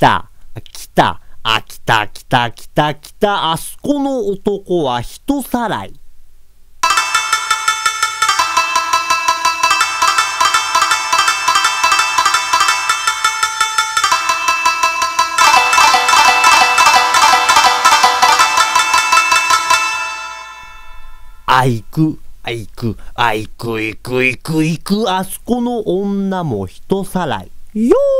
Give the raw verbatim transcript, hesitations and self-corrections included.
た、来た、あ、来た、来た、来た、来た、あそこの男は人さらい。あいく、あいく、あいくいくいくいく、あそこの女も人さらい。よー